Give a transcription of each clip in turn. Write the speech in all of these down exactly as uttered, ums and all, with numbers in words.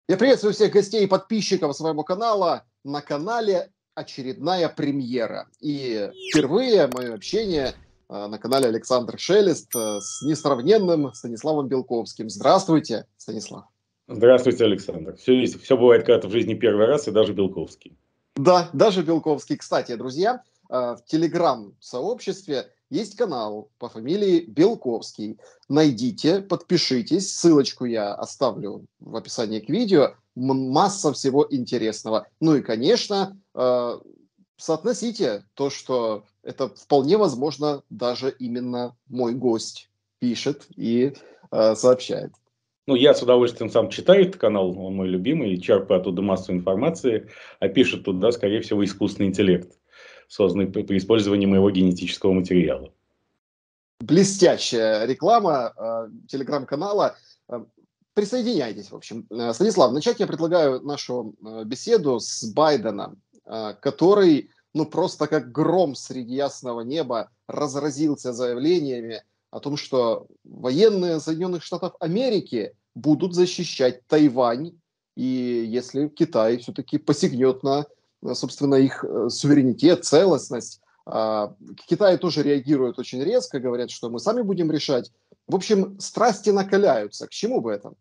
Я приветствую всех гостей и подписчиков своего канала. На канале очередная премьера. И впервые мое общение э, на канале Александр Шелест э, с несравненным Станиславом Белковским. Здравствуйте, Станислав. Здравствуйте, Александр. Все, есть, все бывает когда-то в жизни первый раз, и даже Белковский. Да, даже Белковский. Кстати, друзья, э, в телеграм-сообществе есть канал по фамилии Белковский. Найдите, подпишитесь. Ссылочку я оставлю в описании к видео. М- Масса всего интересного. Ну и, конечно, э, соотносите то, что это вполне возможно даже именно мой гость пишет и э, сообщает. Ну, я с удовольствием сам читаю этот канал, он мой любимый, и черпаю оттуда массу информации, а пишет туда, скорее всего, искусственный интеллект, созданный при при использовании моего генетического материала. Блестящая реклама э, телеграм-канала. Э, Присоединяйтесь, в общем. Э, Станислав, начать я предлагаю нашу э, беседу с Байденом, э, который, ну, просто как гром среди ясного неба разразился заявлениями о том, что военные Соединенных Штатов Америки будут защищать Тайвань, и если Китай все-таки посягнет на, э, собственно, их э, суверенитет, целостность. А, Китай тоже реагирует очень резко, говорят, что мы сами будем решать. В общем, страсти накаляются. К чему бы это?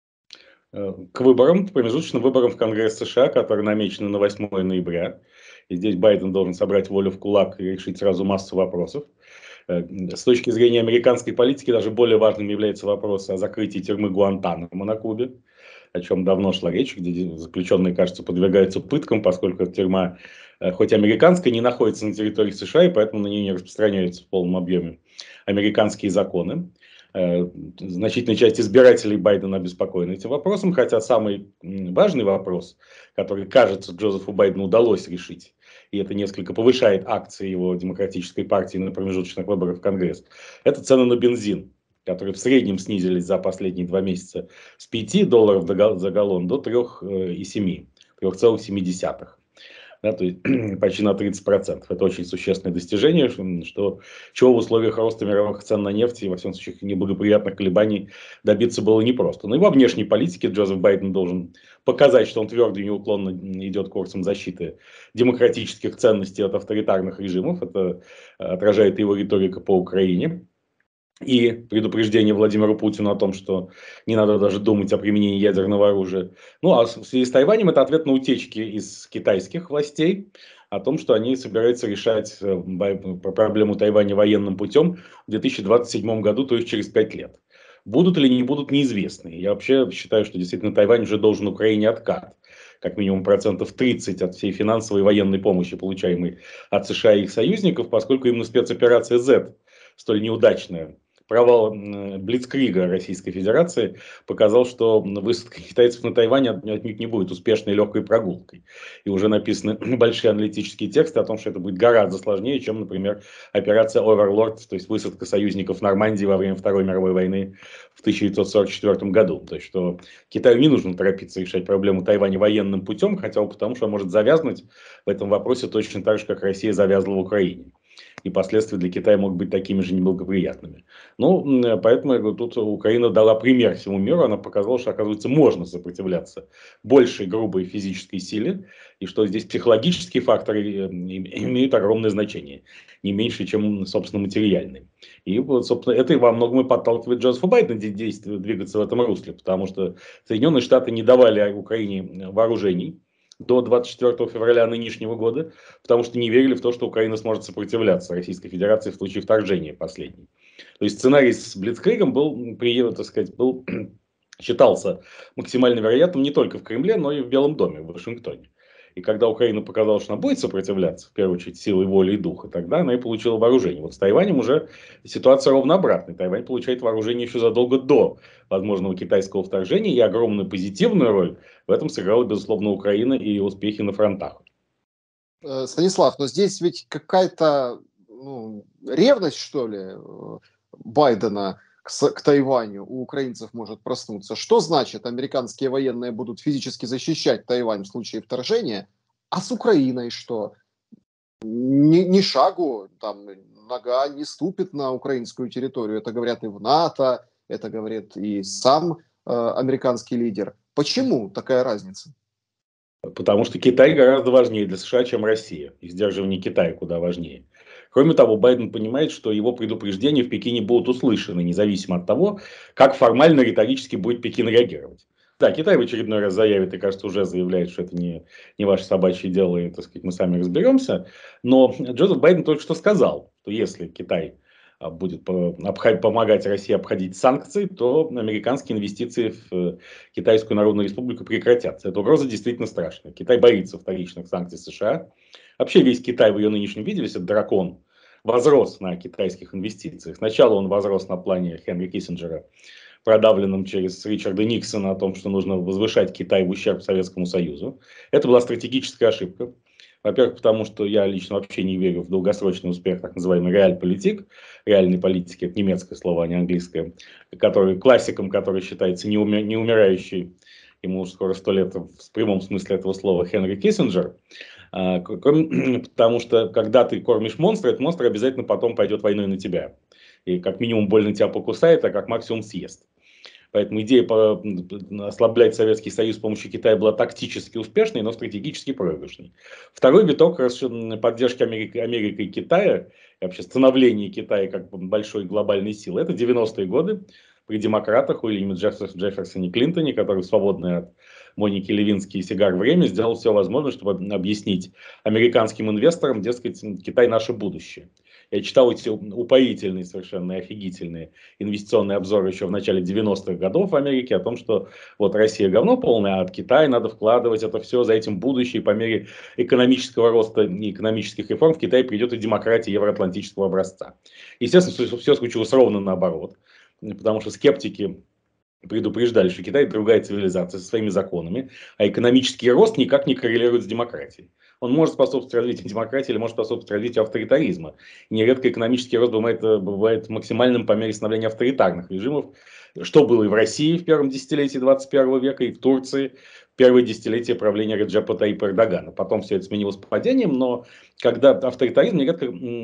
Э, К выборам, промежуточным выборам в Конгресс США, которые намечены на восьмое ноября. И здесь Байден должен собрать волю в кулак и решить сразу массу вопросов. Э, С точки зрения американской политики даже более важным является вопрос о закрытии тюрьмы Гуантанамо на Кубе, о чем давно шла речь, где заключенные, кажется, подвергаются пыткам, поскольку эта тюрьма, э, хоть американская, не находится на территории США, и поэтому на нее не распространяются в полном объеме американские законы. Э, Значительная часть избирателей Байдена обеспокоена этим вопросом, хотя самый м, важный вопрос, который, кажется, Джозефу Байдену удалось решить, и это несколько повышает акции его демократической партии на промежуточных выборах в Конгресс, это цены на бензин, которые в среднем снизились за последние два месяца с пяти долларов за галлон до трёх и семи, трёх целых семи десятых. Да, то есть почти на тридцать процентов. Это очень существенное достижение, что, чего в условиях роста мировых цен на нефть и, во всем случае, неблагоприятных колебаний добиться было непросто. Но и во внешней политике Джозеф Байден должен показать, что он твердо и неуклонно идет курсом защиты демократических ценностей от авторитарных режимов. Это отражает его риторика по Украине. И предупреждение Владимиру Путину о том, что не надо даже думать о применении ядерного оружия. Ну, а в связи с Тайванем это ответ на утечки из китайских властей о том, что они собираются решать э, проблему Тайваня военным путем в две тысячи двадцать седьмом году, то есть через пять лет. Будут или не будут, неизвестно. Я вообще считаю, что действительно Тайвань уже должен Украине откат. Как минимум процентов тридцать от всей финансовой и военной помощи, получаемой от США и их союзников, поскольку именно спецоперация Z, столь неудачная, провал Блицкрига Российской Федерации показал, что высадка китайцев на Тайване отнюдь не будет успешной легкой прогулкой. И уже написаны большие аналитические тексты о том, что это будет гораздо сложнее, чем, например, операция Overlord, то есть высадка союзников в Нормандии во время Второй мировой войны в тысяча девятьсот сорок четвёртом году. То есть, что Китаю не нужно торопиться решать проблему Тайваня военным путем, хотя бы потому, что он может завязнуть в этом вопросе точно так же, как Россия завязла в Украине. И последствия для Китая могут быть такими же неблагоприятными. Ну, поэтому я говорю, тут Украина дала пример всему миру, она показала, что, оказывается, можно сопротивляться большей грубой физической силе, и что здесь психологические факторы имеют огромное значение, не меньше, чем, собственно, материальные. И вот, собственно, это во многом и подталкивает Джозефа Байдена действовать, двигаться в этом русле, потому что Соединенные Штаты не давали Украине вооружений до двадцать четвёртого февраля нынешнего года, потому что не верили в то, что Украина сможет сопротивляться Российской Федерации в случае вторжения последней. То есть сценарий с Блицкригом был, так сказать, был, считался максимально вероятным не только в Кремле, но и в Белом доме, в Вашингтоне. И когда Украина показала, что она будет сопротивляться, в первую очередь, силой воли и духа, тогда она и получила вооружение. Вот с Тайванем уже ситуация ровно обратная. Тайвань получает вооружение еще задолго до возможного китайского вторжения, и огромную позитивную роль в этом сыграла, безусловно, Украина и ее успехи на фронтах. Э, Станислав, но здесь ведь какая-то ну, ревность, что ли, э, Байдена к, с- к Тайваню у украинцев может проснуться. Что значит, американские военные будут физически защищать Тайвань в случае вторжения, а с Украиной что? Ни, ни шагу, там, нога не ступит на украинскую территорию. Это говорят и в НАТО, это говорит и сам э, американский лидер. Почему такая разница? Потому что Китай гораздо важнее для США, чем Россия. И сдерживание Китая куда важнее. Кроме того, Байден понимает, что его предупреждения в Пекине будут услышаны, независимо от того, как формально риторически будет Пекин реагировать. Да, Китай в очередной раз заявит, и, кажется, уже заявляет, что это не, не ваше собачье дело, и, так сказать, мы сами разберемся. Но Джозеф Байден только что сказал, что если Китай а, будет по- обход- помогать России обходить санкции, то американские инвестиции в э, Китайскую Народную Республику прекратятся. Эта угроза действительно страшная. Китай боится вторичных санкций США. Вообще весь Китай в ее нынешнем виде, весь этот дракон, возрос на китайских инвестициях. Сначала он возрос на плане Хенри Киссинджера, продавленном через Ричарда Никсона, о том, что нужно возвышать Китай в ущерб Советскому Союзу. Это была стратегическая ошибка. Во-первых, потому что я лично вообще не верю в долгосрочный успех так называемый реальполитик. Реальной политики — это немецкое слово, а не английское. Который, классиком, который считается неуми- неумирающий, ему уже скоро сто лет в прямом смысле этого слова, Хенри Киссинджер. А, кроме- Потому что когда ты кормишь монстра, этот монстр обязательно потом пойдет войной на тебя. И как минимум больно тебя покусает, а как максимум съест. Поэтому идея по- ослаблять Советский Союз с помощью Китая была тактически успешной, но стратегически проигрышной. Второй виток расш- поддержки Америки, Америкой и Китая, и вообще становления Китая как большой глобальной силы, это девяностые годы при демократах Уильяме Джефферс- Джефферсоне Клинтоне, который, свободный от Моники Левински и сигар время, сделал все возможное, чтобы объяснить американским инвесторам, дескать, Китай — наше будущее. Я читал эти упоительные, совершенно офигительные инвестиционные обзоры еще в начале девяностых годов в Америке о том, что вот Россия говно полное, а от Китая надо вкладывать это все, за этим будущее. И по мере экономического роста и экономических реформ в Китай придет и демократия евроатлантического образца. Естественно, все, все случилось ровно наоборот. Потому что скептики предупреждали, что Китай — другая цивилизация со своими законами, а экономический рост никак не коррелирует с демократией. Он может способствовать развитию демократии или может способствовать развитию авторитаризма. Нередко экономический рост бывает, бывает максимальным по мере становления авторитарных режимов, что было и в России в первом десятилетии двадцать первого века, и в Турции в первое десятилетие правления Реджепа Таyyипа Эрдогана. Потом все это сменилось падением, но когда авторитаризм нередко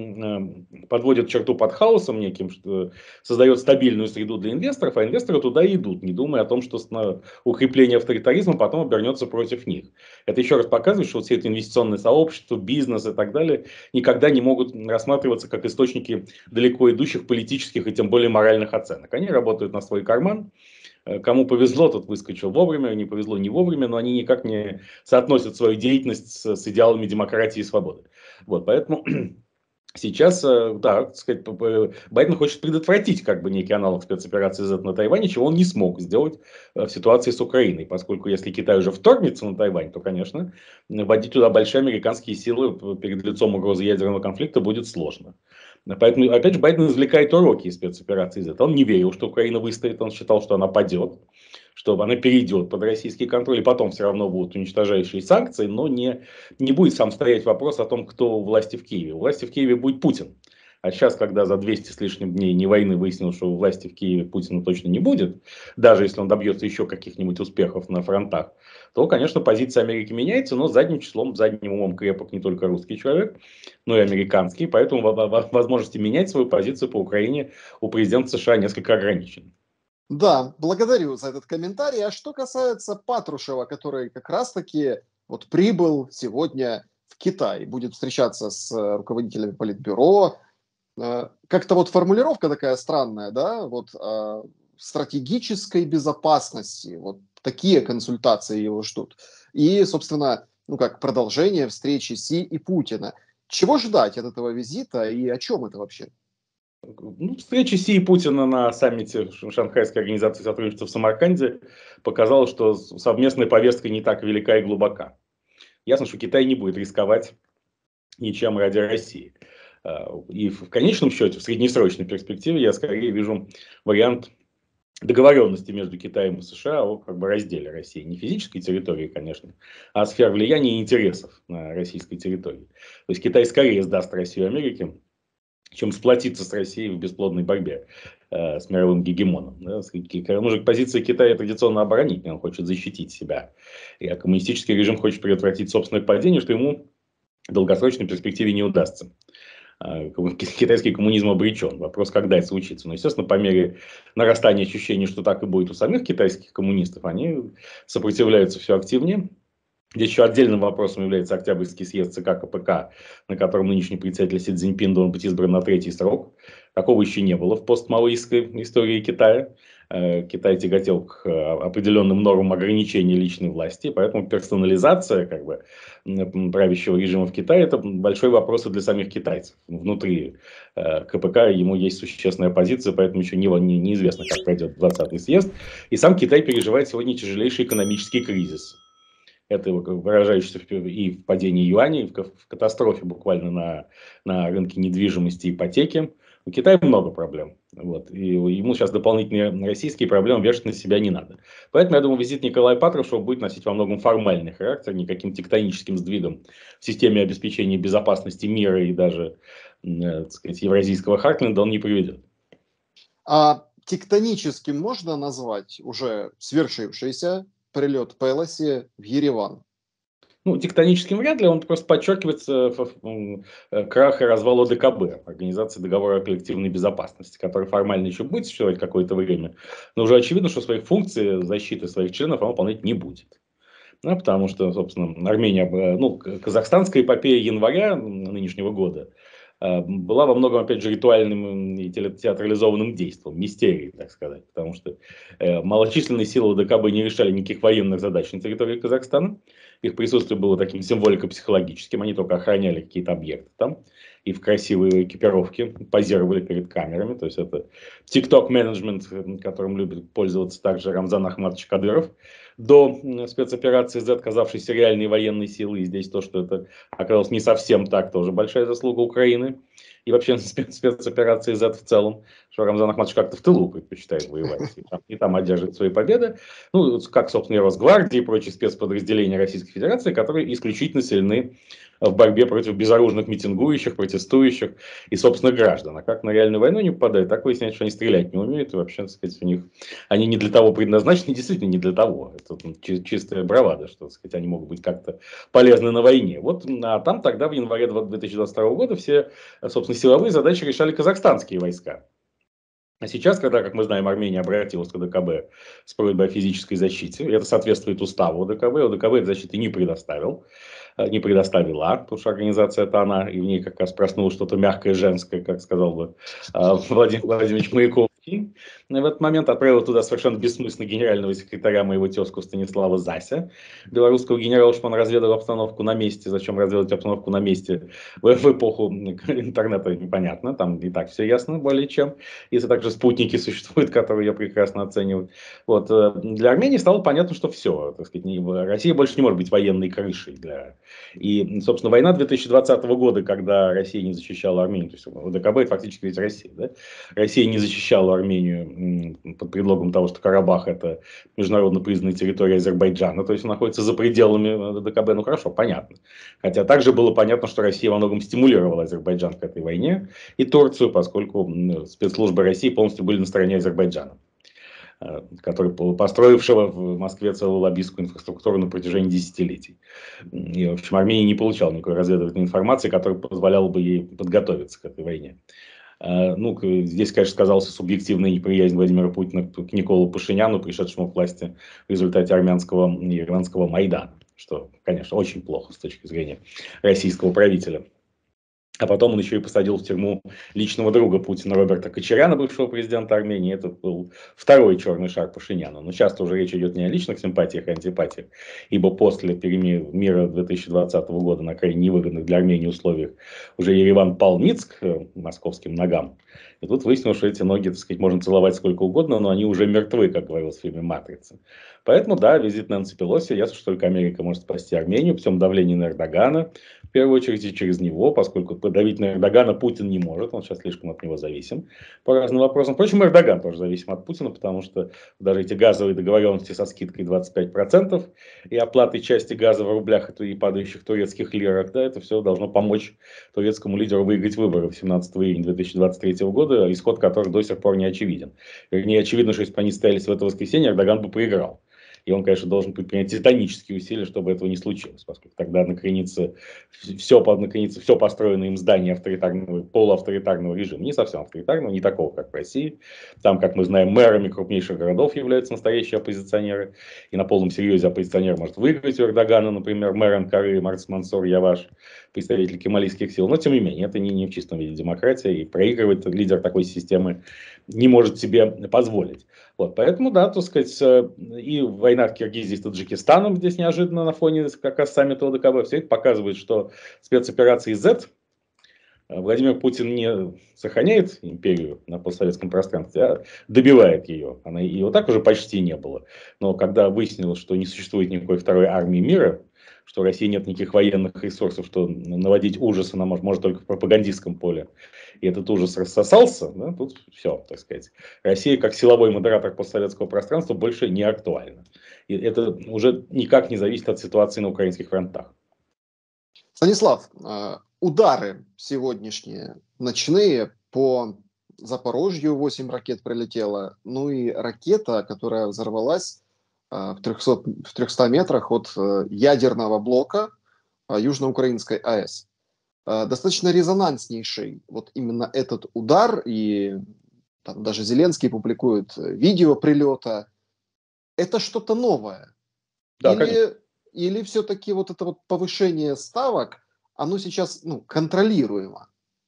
м, э, подводит черту под хаосом неким, что создает стабильную среду для инвесторов, а инвесторы туда и идут, не думая о том, что укрепление авторитаризма потом обернется против них. Это еще раз показывает, что вот все это инвестиционное сообщество, бизнес и так далее никогда не могут рассматриваться как источники далеко идущих политических и тем более моральных оценок. Они работают на свой карман. Кому повезло, тот выскочил вовремя, не повезло не вовремя, но они никак не соотносят свою деятельность с, с идеалами демократии и свободы. Вот, поэтому сейчас, да, так сказать, Байден хочет предотвратить как бы некий аналог спецоперации Z на Тайване, чего он не смог сделать в ситуации с Украиной. Поскольку если Китай уже вторгнется на Тайвань, то, конечно, вводить туда большие американские силы перед лицом угрозы ядерного конфликта будет сложно. Поэтому, опять же, Байден извлекает уроки из спецоперации Z. Он не верил, что Украина выстоит, он считал, что она падет, что она перейдет под российский контроль, и потом все равно будут уничтожающие санкции, но не, не будет сам стоять вопрос о том, кто у власти в Киеве. У власти в Киеве будет Путин. А сейчас, когда за двести с лишним дней не войны выяснилось, что у власти в Киеве Путина точно не будет, даже если он добьется еще каких-нибудь успехов на фронтах, то, конечно, позиция Америки меняется, но задним числом, задним умом крепок не только русский человек, но и американский. Поэтому возможности менять свою позицию по Украине у президента США несколько ограничены. Да, благодарю за этот комментарий. А что касается Патрушева, который как раз-таки вот прибыл сегодня в Китай, будет встречаться с э, руководителями политбюро. Э, Как-то вот формулировка такая странная, да, вот э, стратегической безопасности, вот такие консультации его ждут. И, собственно, ну как продолжение встречи Си и Путина. Чего ждать от этого визита и о чем это вообще? Ну, встреча Си и Путина на саммите Шанхайской организации сотрудничества в Самарканде показала, что совместная повестка не так велика и глубока. Ясно, что Китай не будет рисковать ничем ради России. И в конечном счете, в среднесрочной перспективе, я скорее вижу вариант договоренности между Китаем и США о как бы разделе России. Не физической территории, конечно, а сфер влияния и интересов на российской территории. То есть Китай скорее сдаст Россию Америке, чем сплотиться с Россией в бесплодной борьбе э, с мировым гегемоном. Да. Ну, же позиция Китая традиционно оборонительная, он хочет защитить себя. И а коммунистический режим хочет предотвратить собственное падение, что ему в долгосрочной перспективе не удастся. китайский коммунизм обречен. Вопрос, когда это случится. Но, естественно, по мере нарастания ощущения, что так и будет у самих китайских коммунистов, они сопротивляются все активнее. Здесь еще отдельным вопросом является Октябрьский съезд ЦК КПК, на котором нынешний председатель Си Цзиньпин должен быть избран на третий срок. Такого еще не было в постмаоистской истории Китая. Китай тяготел к определенным нормам ограничения личной власти, поэтому персонализация как бы, правящего режима в Китае – это большой вопрос и для самих китайцев. Внутри КПК ему есть существенная позиция, поэтому еще не, не, неизвестно, как пройдет двадцатый съезд. И сам Китай переживает сегодня тяжелейший экономический кризис. Это выражающееся и в падении юаней, и в катастрофе буквально на, на рынке недвижимости и ипотеки. У Китая много проблем. Вот. И ему сейчас дополнительные российские проблемы вешать на себя не надо. Поэтому, я думаю, визит Николая Патрушева будет носить во многом формальный характер, никаким тектоническим сдвигом в системе обеспечения безопасности мира и даже, так сказать, евразийского Хартленда он не приведет. А тектоническим можно назвать уже свершившийся прилет Пелоси в Ереван? Ну, тектоническим вряд ли, он просто подчеркивает крах и развал О Дэ Ка Бэ, Организации договора о коллективной безопасности, который формально еще будет существовать какое-то время, но уже очевидно, что своих функций защиты своих членов он выполнять не будет. Ну, потому что, собственно, Армения, ну, казахстанская эпопея января нынешнего года была во многом, опять же, ритуальным и театрализованным действием, мистерией, так сказать. Потому что э, малочисленные силы О Дэ Ка Бэ не решали никаких военных задач на территории Казахстана. Их присутствие было таким символико-психологическим. Они только охраняли какие-то объекты там. И в красивой экипировке позировали перед камерами. То есть это тикток-менеджмент, которым любит пользоваться также Рамзан Ахматович Кадыров. До спецоперации Z, казавшейся реальной военной силой. И здесь то, что это оказалось не совсем так, тоже большая заслуга Украины. И вообще спецоперации Z в целом, что Рамзан Ахматович как-то в тылу предпочитает воевать. И там, и там одерживает свои победы. Ну, как, собственно, и Росгвардии и прочие спецподразделения Российской Федерации, которые исключительно сильны в борьбе против безоружных митингующих, протестующих и собственных граждан. А как на реальную войну не попадают, так выясняется, что они стрелять не умеют. И вообще, так сказать, у них они не для того предназначены, действительно не для того. Это чистая бравада, что, так сказать, они могут быть как-то полезны на войне. Вот, а там тогда в январе две тысячи двадцать второго года все, собственно, силовые задачи решали казахстанские войска. А сейчас, когда, как мы знаем, Армения обратилась к О Дэ Ка Бэ с просьбой о физической защите, это соответствует уставу О Дэ Ка Бэ, О Дэ Ка Бэ этой защиты не предоставил, не предоставила, потому что организация это она, и в ней как раз проснулось что-то мягкое, женское, как сказал бы Владимир Владимирович Маяковский. В этот момент отправил туда совершенно бессмысленно генерального секретаря моего тезку Станислава Зася, белорусского генерала, чтобы он разведал обстановку на месте. Зачем разведать обстановку на месте в, в эпоху интернета, непонятно, там и так все ясно более чем. Если также спутники существуют, которые ее прекрасно оценивают. Вот. Для Армении стало понятно, что все, так сказать, Россия больше не может быть военной крышей для... И, собственно, война две тысячи двадцатого года, когда Россия не защищала Армению, то есть О Дэ Ка Бэ это фактически ведь Россия, да? Россия не защищала Армению под предлогом того, что Карабах это международно признанная территория Азербайджана, то есть он находится за пределами О Дэ Ка Бэ, ну хорошо, понятно. Хотя также было понятно, что Россия во многом стимулировала Азербайджан к этой войне и Турцию, поскольку спецслужбы России полностью были на стороне Азербайджана, который построившего в Москве целую лоббистскую инфраструктуру на протяжении десятилетий. И, в общем, Армения не получала никакой разведывательной информации, которая позволяла бы ей подготовиться к этой войне. Ну, здесь, конечно, сказался субъективная неприязнь Владимира Путина к Николу Пашиняну, пришедшему к власти в результате армянского и иранского Майдана, что, конечно, очень плохо с точки зрения российского правителя. А потом он еще и посадил в тюрьму личного друга Путина Роберта Кочаряна, бывшего президента Армении. Это был второй черный шаг Пашиняну. Но часто уже речь идет не о личных симпатиях и антипатиях, ибо после мира две тысячи двадцатого года на крайне невыгодных для Армении условиях уже Ереван пал ниц к московским ногам. И тут выяснилось, что эти ноги, так сказать, можно целовать сколько угодно, но они уже мертвы, как говорилось в фильме «Матрица». Поэтому, да, визит Нэнси Пелоси, ясно, что только Америка может спасти Армению, путем давления на Эрдогана, в первую очередь и через него, поскольку подавить на Эрдогана Путин не может, он сейчас слишком от него зависим по разным вопросам. Впрочем, Эрдоган тоже зависим от Путина, потому что даже эти газовые договоренности со скидкой двадцать пять процентов и оплатой части газа в рублях и падающих турецких лирах, да, это все должно помочь турецкому лидеру выиграть выборы семнадцатого июня две тысячи двадцать третьего года, исход которых до сих пор не очевиден. Вернее, очевидно, что если бы они стоялись в это воскресенье, Эрдоган бы проиграл. И он, конечно, должен предпринять титанические усилия, чтобы этого не случилось, поскольку тогда наконец все, наконец, все построенное им здание авторитарного, полуавторитарного режима, не совсем авторитарного, не такого, как в России. Там, как мы знаем, мэрами крупнейших городов являются настоящие оппозиционеры. И на полном серьезе оппозиционер может выиграть у Эрдогана, например, мэр Анкары Марс Мансур Яваш, представитель кемалистских сил. Но, тем не менее, это не, не в чистом виде демократия. И проигрывать лидер такой системы не может себе позволить. Вот, поэтому, да, так сказать, и война в Киргизии с Таджикистаном здесь неожиданно на фоне как раз саммита ОДКБ, все это показывает, что спецоперации Z Владимир Путин не сохраняет империю на постсоветском пространстве, а добивает ее. Она ее так уже почти не было. Но когда выяснилось, что не существует никакой второй армии мира, что в России нет никаких военных ресурсов, что наводить ужас она может, может только в пропагандистском поле, и этот ужас рассосался, да, тут все, так сказать. Россия как силовой модератор постсоветского пространства больше не актуальна. И это уже никак не зависит от ситуации на украинских фронтах. Станислав, удары сегодняшние ночные по Запорожью, восемь ракет прилетело, ну и ракета, которая взорвалась в трехстах, в трехстах метрах от ядерного блока Южноукраинской АЭС. Достаточно резонанснейший вот именно этот удар, и там даже Зеленский публикует видео прилета. Это что-то новое? Да, или, или все-таки вот это вот повышение ставок, оно сейчас ну, контролируемо?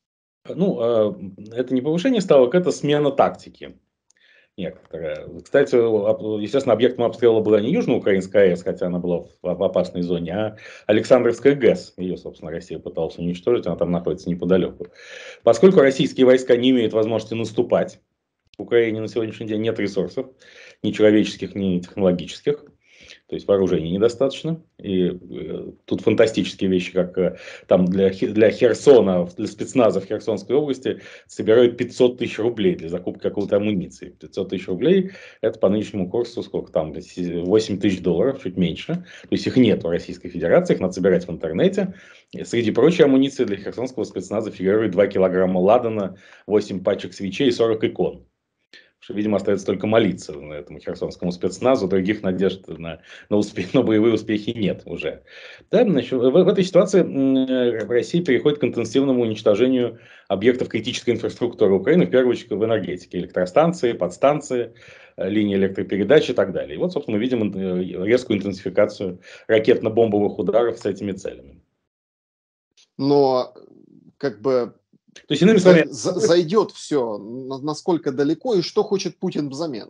Ну, это не повышение ставок, это смена тактики некоторая. Кстати, естественно, объектом обстрела была не Южноукраинская АЭС, хотя она была в опасной зоне, а Александровская ГЭС. Ее, собственно, Россия пыталась уничтожить, она там находится неподалеку. Поскольку российские войска не имеют возможности наступать, в Украине на сегодняшний день нет ресурсов, ни человеческих, ни технологических. То есть вооружений недостаточно. И э, тут фантастические вещи, как э, там для, для Херсона, для спецназа в Херсонской области собирают пятьсот тысяч рублей для закупки какой-то амуниции. пятьсот тысяч рублей это по нынешнему курсу сколько там? восемь тысяч долларов, чуть меньше. То есть их нет в Российской Федерации, их надо собирать в интернете. И среди прочей амуниции для херсонского спецназа фигурирует два килограмма ладана, восемь пачек свечей и сорок икон. Что, видимо, остается только молиться на этому херсонскому спецназу, других надежд на, на, успех, на боевые успехи нет уже. Да, значит, в, в этой ситуации Россия переходит к интенсивному уничтожению объектов критической инфраструктуры Украины, в первую очередь в энергетике, электростанции, подстанции, линии электропередач и так далее. И вот, собственно, мы видим резкую интенсификацию ракетно-бомбовых ударов с этими целями. Но, как бы, То есть, иными словами, за, за, зайдет все, насколько далеко и что хочет Путин взамен?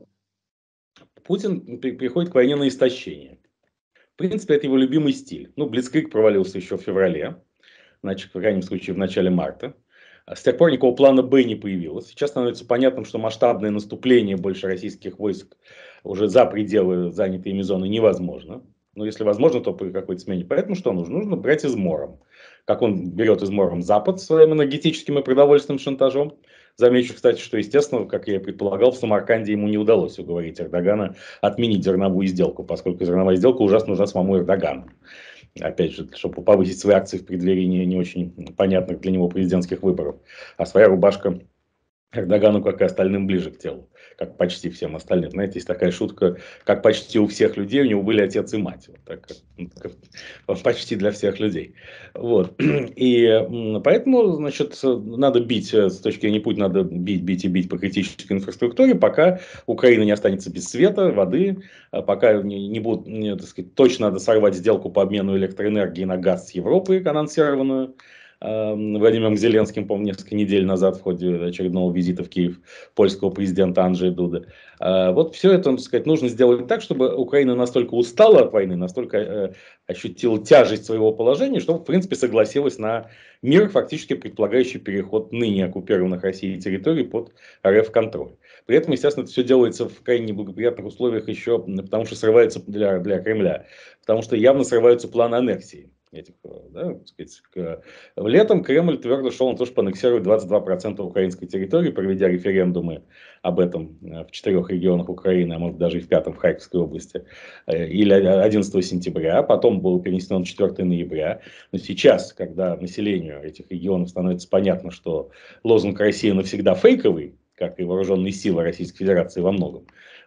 Путин приходит к войне на истощение. В принципе, это его любимый стиль. Ну, Блицкриг провалился еще в феврале, значит, в крайнем случае в начале марта. С тех пор никакого плана Б не появилось. Сейчас становится понятным, что масштабное наступление больше российских войск уже за пределы занятой ими зоны невозможно. Но если возможно, то при какой-то смене. Поэтому что нужно? Нужно брать измором. Как он берет измором Запад своим энергетическим и продовольственным шантажом. Замечу, кстати, что, естественно, как я и предполагал, в Самарканде ему не удалось уговорить Эрдогана отменить зерновую сделку, поскольку зерновая сделка ужасно нужна самому Эрдогану. Опять же, чтобы повысить свои акции в преддверии не, не очень понятных для него президентских выборов. А своя рубашка Эрдогану, как и остальным, ближе к телу, как почти всем остальным. Знаете, есть такая шутка, как почти у всех людей, у него были отец и мать. Вот так, как, почти для всех людей. Вот. И поэтому, значит, надо бить, с точки зрения Путина, надо бить, бить и бить по критической инфраструктуре, пока Украина не останется без света, воды, пока не, не будут, не, так сказать, точно надо сорвать сделку по обмену электроэнергии на газ с Европой, анонсированную Владимиром Зеленским, по-моему, несколько недель назад в ходе очередного визита в Киев польского президента Анджея Дуды. Вот все это, так сказать, нужно сделать так, чтобы Украина настолько устала от войны, настолько ощутила тяжесть своего положения, чтобы, в принципе, согласилась на мир, фактически предполагающий переход ныне оккупированных Россией территорий под РФ-контроль. При этом, естественно, это все делается в крайне неблагоприятных условиях еще, потому что срывается для, для Кремля, потому что явно срываются планы аннексии. Этих, да, так сказать, к... Летом Кремль твердо шел на то, чтобы аннексировать двадцать два процента украинской территории, проведя референдумы об этом в четырех регионах Украины, а может даже и в пятом, в Харьковской области, или одиннадцатого сентября, потом было перенесено на четвёртого ноября. Но сейчас, когда населению этих регионов становится понятно, что лозунг «Россия навсегда» фейковый, как и вооруженные силы Российской Федерации во многом,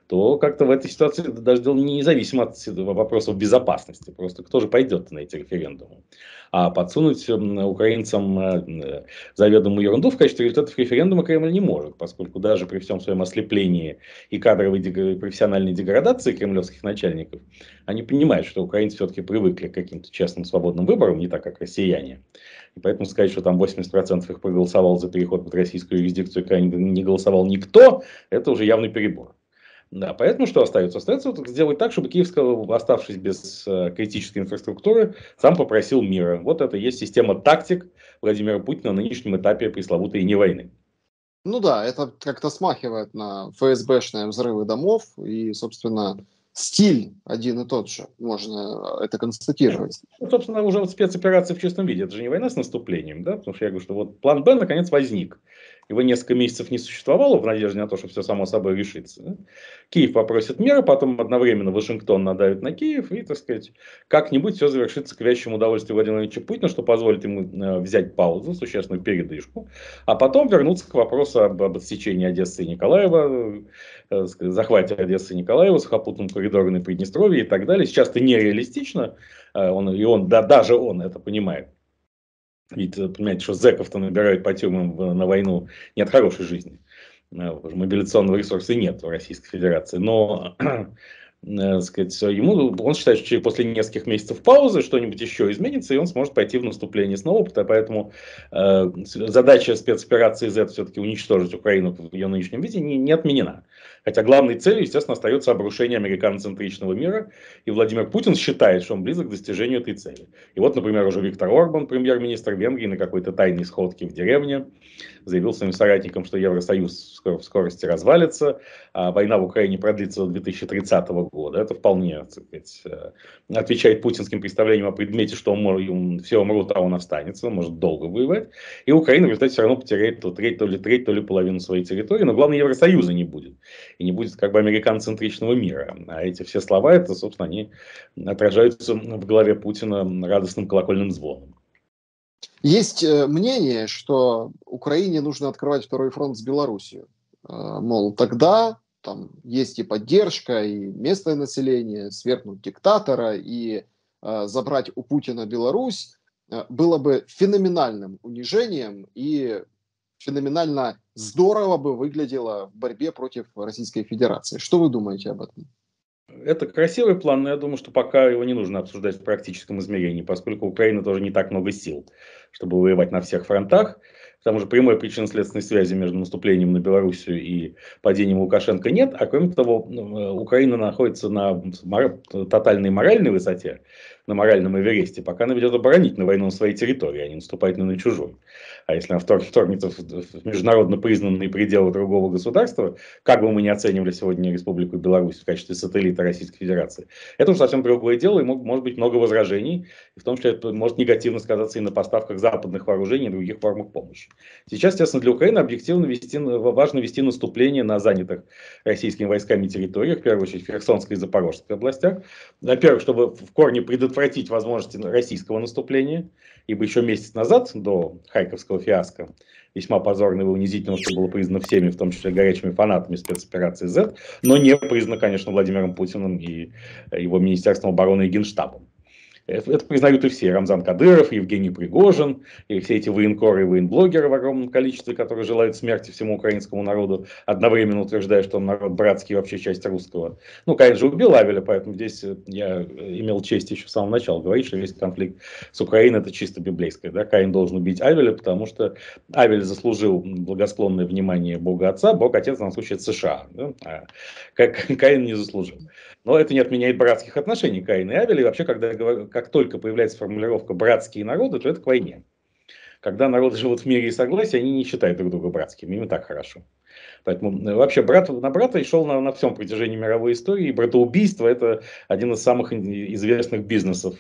то как-то в этой ситуации даже дело независимо от вопросов безопасности. Просто кто же пойдет на эти референдумы? А подсунуть украинцам заведомую ерунду в качестве результатов референдума Кремль не может, поскольку даже при всем своем ослеплении и кадровой и профессиональной деградации кремлевских начальников, они понимают, что украинцы все-таки привыкли к каким-то честным свободным выборам, не так как россияне. И поэтому сказать, что там восемьдесят процентов их проголосовал за переход под российскую юрисдикцию, когда не голосовал никто, это уже явный перебор. Да, поэтому что остается? Остается вот сделать так, чтобы Киев, оставшись без э, критической инфраструктуры, сам попросил мира. Вот это и есть система тактик Владимира Путина на нынешнем этапе пресловутой не войны. Ну да, это как-то смахивает на эф эс бэшные взрывы домов, и, собственно, стиль один и тот же, можно это констатировать. Ну, собственно, уже вот спецоперация в чистом виде, это же не война с наступлением, да, потому что я говорю, что вот план Б наконец возник. Его несколько месяцев не существовало в надежде на то, что все само собой решится. Да? Киев попросит мира, потом одновременно Вашингтон надавит на Киев, и, так сказать, как-нибудь все завершится к вящему удовольствию Владимира Владимировича Путина, что позволит ему э, взять паузу, существенную передышку, а потом вернуться к вопросу об, об отсечении Одессы и Николаева, э, захвате Одессы и Николаева, сухопутном коридоре на Приднестровье и так далее. Сейчас это нереалистично, э, он, и он, да, даже он это понимает. Ведь, понимаете, что зэков-то набирают по тюрьмам на войну не от хорошей жизни. Мобилизационного ресурса нет в Российской Федерации. Но, э, сказать, ему, он считает, что после нескольких месяцев паузы что-нибудь еще изменится, и он сможет пойти в наступление снова. Поэтому э, задача спецоперации Z все-таки уничтожить Украину в ее нынешнем виде не, не отменена. Хотя главной целью, естественно, остается обрушение американоцентричного мира. И Владимир Путин считает, что он близок к достижению этой цели. И вот, например, уже Виктор Орбан, премьер-министр Венгрии, на какой-то тайной сходке в деревне заявил своим соратникам, что Евросоюз в скорости развалится, а война в Украине продлится до две тысячи тридцатого года. Это вполне, так сказать, отвечает путинским представлениям о предмете, что он может, все умрут, а он останется, он может долго воевать. И Украина в результате все равно потеряет то треть, то ли треть, то ли половину своей территории. Но главное, Евросоюза не будет. И не будет как бы американоцентричного мира. А эти все слова, это, собственно, они отражаются в голове Путина радостным колокольным звоном. Есть э, мнение, что Украине нужно открывать второй фронт с Белоруссией. Э, мол, тогда там есть и поддержка, и местное население, свергнуть диктатора и э, забрать у Путина Беларусь э, было бы феноменальным унижением и феноменально здорово бы выглядело в борьбе против Российской Федерации. Что вы думаете об этом? Это красивый план, но я думаю, что пока его не нужно обсуждать в практическом измерении, поскольку у Украины тоже не так много сил, чтобы воевать на всех фронтах. К тому же прямой причинно-следственной связи между наступлением на Белоруссию и падением Лукашенко нет. А кроме того, Украина находится на тотальной моральной высоте, на моральном Эвересте, пока она ведет оборонительную войну на своей территории, а не наступает на чужой. А если она вторгнется в международно признанные пределы другого государства, как бы мы ни оценивали сегодня Республику Беларусь в качестве сателлита Российской Федерации, это уже совсем другое дело, и может быть много возражений, в том числе это может негативно сказаться и на поставках западных вооружений и других формах помощи. Сейчас, естественно, для Украины объективно вести, важно вести наступление на занятых российскими войсками территориях, в первую очередь в Херсонской и Запорожской областях. Во-первых, чтобы в корне предотвратить возможности российского наступления, ибо еще месяц назад, до Харьковского фиаско, весьма позорного и унизительного, что было признано всеми, в том числе горячими фанатами спецоперации Z, но не признано, конечно, Владимиром Путиным и его Министерством обороны и Генштабом. Это, это признают и все. Рамзан Кадыров, Евгений Пригожин, и все эти военкоры и военблогеры в огромном количестве, которые желают смерти всему украинскому народу, одновременно утверждая, что он народ братский, вообще часть русского. Ну, конечно же, убил Авеля, поэтому здесь я имел честь еще с самого начала говорить, что весь конфликт с Украиной это чисто библейское. Да? Каин должен убить Авеля, потому что Авель заслужил благосклонное внимание Бога Отца, Бог Отец в данном случае это США. Да? А Каин не заслужил. Но это не отменяет братских отношений Каина и Авеля. И вообще, когда, как только появляется формулировка «братские народы», то это к войне. Когда народы живут в мире и согласии, они не считают друг друга братскими. Им и так хорошо. Поэтому вообще брат на брата и шел на, на всем протяжении мировой истории. И братоубийство – это один из самых известных бизнесов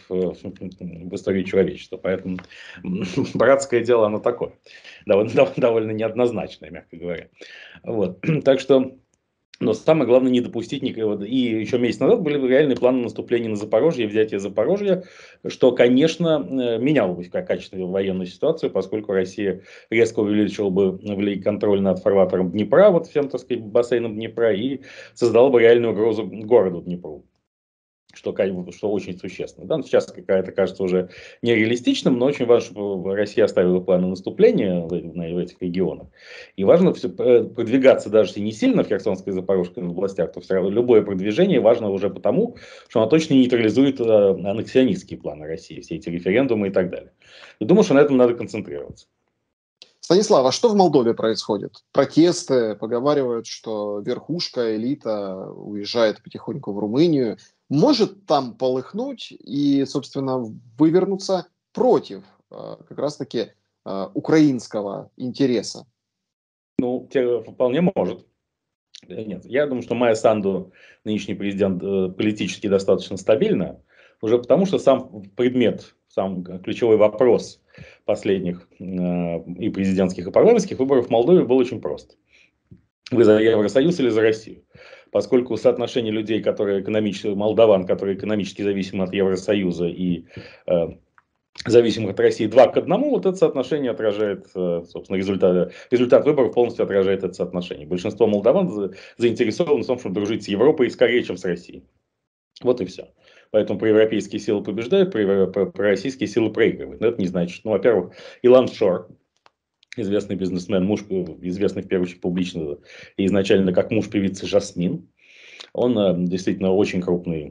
в истории человечества. Поэтому братское дело, оно такое. Довольно, довольно неоднозначное, мягко говоря. Вот. Так что Но самое главное не допустить никакого. И еще месяц назад были реальные планы наступления на Запорожье и взятия Запорожья, что, конечно, меняло бы качественно военную ситуацию, поскольку Россия резко увеличила бы контроль над фарватером Днепра, вот всем, так сказать, бассейном Днепра, и создала бы реальную угрозу городу Днепру. Что, что очень существенно. Да? Сейчас какая-то кажется уже нереалистичным, но очень важно, чтобы Россия оставила планы наступления в, в этих регионах. И важно все, продвигаться, даже если не сильно в Херсонской и Запорожской областях, то все равно любое продвижение важно уже потому, что оно точно нейтрализует э, аннексионистские планы России, все эти референдумы и так далее. И думаю, что на этом надо концентрироваться. Станислав, а что в Молдове происходит? Протесты, поговаривают, что верхушка, элита уезжает потихоньку в Румынию. Может там полыхнуть и, собственно, вывернуться против э, как раз-таки э, украинского интереса? Ну, вполне может. Нет, я думаю, что Майя Санду, нынешний президент, э, политически достаточно стабильна, уже потому что сам предмет, сам ключевой вопрос последних э, и президентских, и парламентских выборов в Молдове был очень прост. Вы за Евросоюз или за Россию? Поскольку соотношение людей, которые экономически, молдаван, которые экономически зависимы от Евросоюза и э, зависимых от России два к одному, вот это соотношение отражает, собственно, результат, результат выборов полностью отражает это соотношение. Большинство молдаван заинтересованы в том, чтобы дружить с Европой скорее, чем с Россией. Вот и все. Поэтому проевропейские силы побеждают, пророссийские силы проигрывают. Но это не значит, ну, во-первых, Илан Шор, известный бизнесмен, муж, известный в первую очередь публично и изначально как муж певицы Жасмин, он действительно очень крупный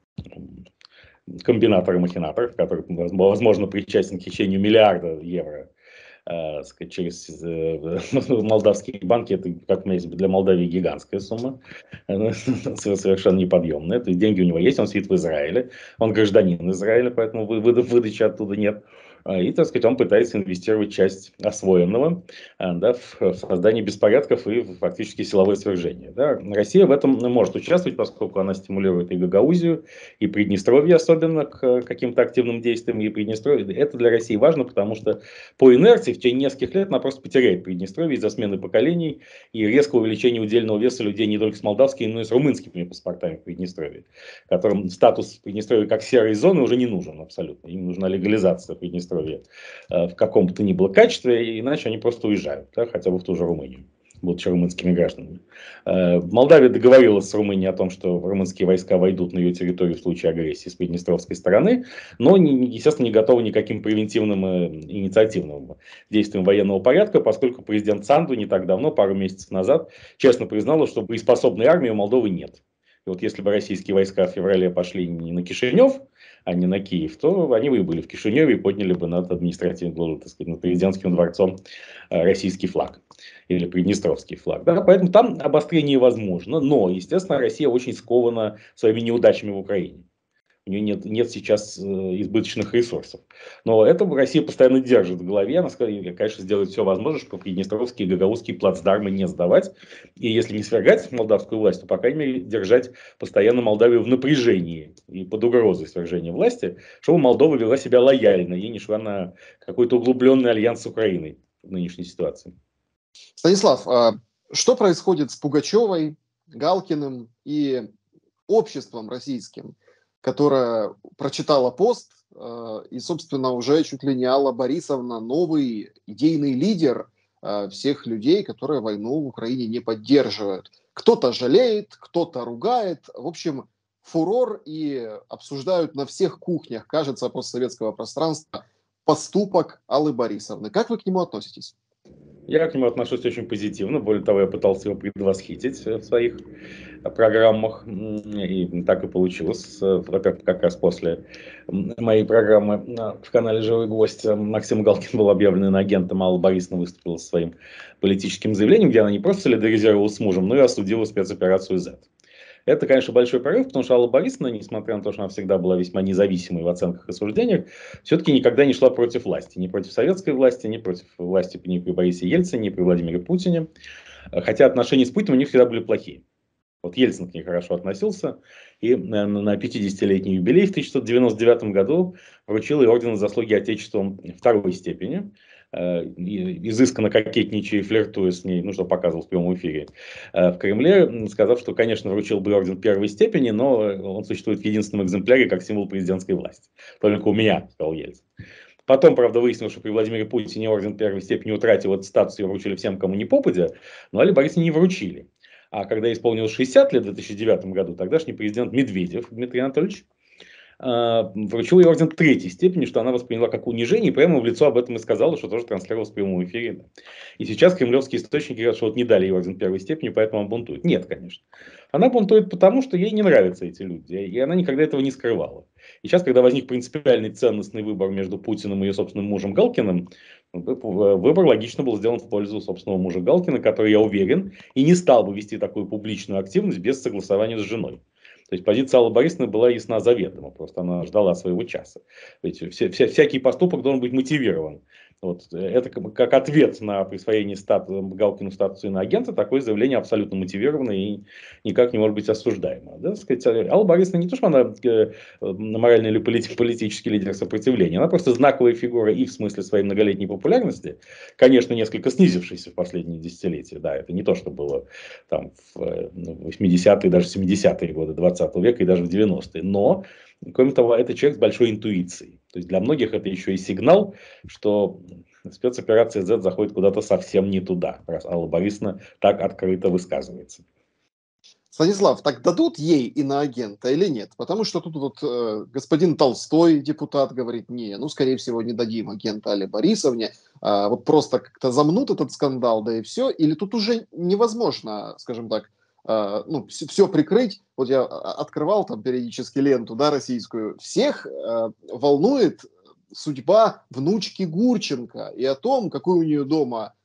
комбинатор и махинатор, который, возможно, причастен к хищению миллиарда евро э, сказать, через э, молдавские банки. Это, как мне для Молдавии, гигантская сумма, совершенно неподъемная. То есть деньги у него есть, он сидит в Израиле, он гражданин Израиля, поэтому выдачи оттуда нет. И, так сказать, он пытается инвестировать часть освоенного, да, в создание беспорядков и фактически силовое свержение. Да. Россия в этом может участвовать, поскольку она стимулирует и Гагаузию, и Приднестровье особенно к каким-то активным действиям. И Приднестровье. Это для России важно, потому что по инерции в течение нескольких лет она просто потеряет Приднестровье из-за смены поколений и резкого увеличения удельного веса людей не только с молдавскими, но и с румынскими паспортами в Приднестровье, которым статус Приднестровья как серой зоны уже не нужен абсолютно. Им нужна легализация Приднестровья в каком бы то ни было качестве, иначе они просто уезжают, да, хотя бы в ту же Румынию, будучи румынскими гражданами. Молдавия договорилась с Румынией о том, что румынские войска войдут на ее территорию в случае агрессии с приднестровской стороны, но, естественно, не готовы никаким превентивным и инициативным действиям военного порядка, поскольку президент Санду не так давно, пару месяцев назад, честно признала, что боеспособной армии у Молдовы нет. И вот если бы российские войска в феврале пошли не на Кишинев, а не на Киев, то они бы были в Кишиневе и подняли бы над административным, так сказать, над президентским дворцом российский флаг или приднестровский флаг. Да? Поэтому там обострение возможно, но, естественно, Россия очень скована своими неудачами в Украине. У нее нет, нет сейчас избыточных ресурсов. Но это Россия постоянно держит в голове. Она, конечно, сделает все возможное, чтобы приднестровские и гагаузские плацдармы не сдавать. И если не свергать молдавскую власть, то, по крайней мере, держать постоянно Молдавию в напряжении и под угрозой свержения власти, чтобы Молдова вела себя лояльно и не шла на какой-то углубленный альянс с Украиной в нынешней ситуации. Станислав, а что происходит с Пугачевой, Галкиным и обществом российским, которое прочитала пост, и, собственно, уже чуть ли не Алла Борисовна, новый идейный лидер всех людей, которые войну в Украине не поддерживают. Кто-то жалеет, кто-то ругает. В общем, фурор, и обсуждают на всех кухнях, кажется, постсоветского пространства поступок Аллы Борисовны. Как вы к нему относитесь? Я к нему отношусь очень позитивно. Более того, я пытался его предвосхитить в своих программах. И так и получилось. Как раз после моей программы в канале «Живой гвоздь» Максим Галкин был объявлен агентом. Алла Борисовна выступила со своим политическим заявлением, где она не просто солидаризировалась с мужем, но и осудила спецоперацию «Зет». Это, конечно, большой прорыв, потому что Алла Борисовна, несмотря на то, что она всегда была весьма независимой в оценках и суждениях, все-таки никогда не шла против власти. Ни против советской власти, ни против власти ни при Борисе Ельцине, ни при Владимире Путине. Хотя отношения с Путиным у них всегда были плохие. Вот Ельцин к ней хорошо относился. И на пятидесятилетний юбилей в тысяча девятьсот девяносто девятом году вручил ей орден за заслуги Отечеством второй степени. изысканно кокетничая и флиртуя с ней, ну, что показывал в прямом эфире в Кремле, сказав, что, конечно, вручил бы орден первой степени, но он существует в единственном экземпляре как символ президентской власти. Только у меня, сказал Ельцин. Потом, правда, выяснилось, что при Владимире Путине орден первой степени утратил этот статус, его вручили всем, кому не попадя, но Алле Борисовне не вручили. А когда исполнилось шестьдесят лет в две тысячи девятом году, тогдашний президент Медведев Дмитрий Анатольевич вручил ей орден третьей степени, что она восприняла как унижение, и прямо в лицо об этом и сказала, что тоже транслировалось в прямом эфире. Да. И сейчас кремлевские источники говорят, что вот не дали ей орден первой степени, поэтому она бунтует. Нет, конечно. Она бунтует потому, что ей не нравятся эти люди, и она никогда этого не скрывала. И сейчас, когда возник принципиальный ценностный выбор между Путиным и ее собственным мужем Галкиным, выбор логично был сделан в пользу собственного мужа Галкина, который, я уверен, и не стал бы вести такую публичную активность без согласования с женой. То есть позиция Аллы Борисовны была ясна заведомо, просто она ждала своего часа. Ведь вся, вся, всякий поступок должен быть мотивирован. Вот, это как, как ответ на присвоение стату, Галкину статуса иноагента, такое заявление абсолютно мотивированное и никак не может быть осуждаемо. Да, сказать, Алла Борисовна не то, что она э, моральный или полит, политический лидер сопротивления, она просто знаковая фигура и в смысле своей многолетней популярности, конечно, несколько снизившейся в последние десятилетия. Да, это не то, что было там, в восьмидесятые, даже семидесятые годы двадцатого века и даже в девяностые. Но, кроме того, это человек с большой интуицией. То есть для многих это еще и сигнал, что спецоперация Z заходит куда-то совсем не туда, раз Алла Борисовна так открыто высказывается. Станислав, так дадут ей иноагента или нет? Потому что тут вот э, господин Толстой, депутат, говорит, не, ну, скорее всего, не дадим агента Алле Борисовне. А вот просто как-то замнут этот скандал, да и все. Или тут уже невозможно, скажем так, э, ну, все, все прикрыть. Вот я открывал там периодически ленту, да, российскую. Всех э, волнует судьба внучки Гурченко и о том, какой у нее дома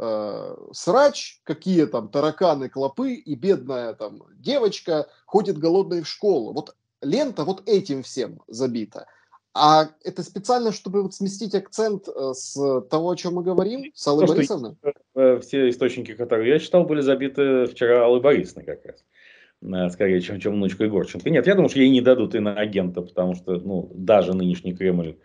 э, срач, какие там тараканы, клопы, и бедная там девочка ходит голодной в школу. Вот лента вот этим всем забита. А это специально, чтобы вот сместить акцент э, с того, о чем мы говорим, с Аллой Борисовной? Э, все источники, которые я читал, были забиты вчера Аллой Борисовной как раз. Скорее, чем, чем внучкой Горченко. Нет, я думаю, что ей не дадут иноагента, потому что ну, даже нынешний Кремль